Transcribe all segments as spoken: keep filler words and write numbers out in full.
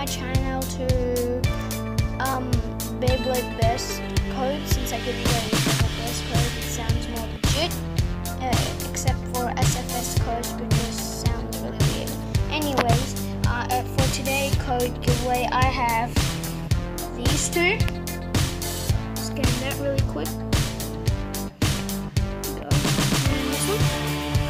my channel to um, Beyblade Best code, since I give away the best code. It sounds more legit, uh, except for S F S codes, which just sounds really weird. Anyways, uh, for today code giveaway, I have these two. Scan that really quick. Go. And this one.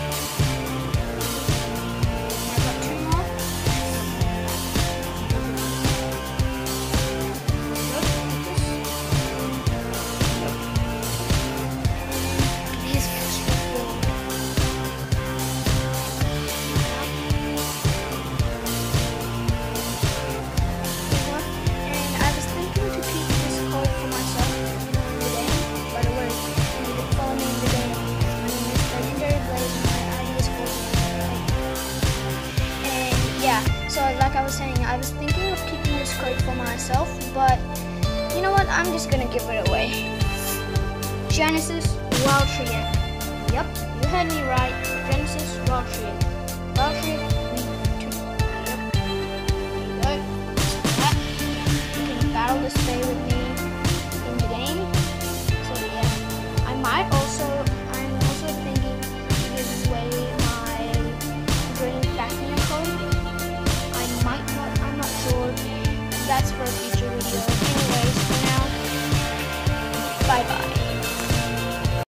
So like I was saying, I was thinking of keeping this code for myself, but you know what, I'm just gonna give it away. Genesis valtryek. Yep, you heard me right. Genesis valtryek. Valtryek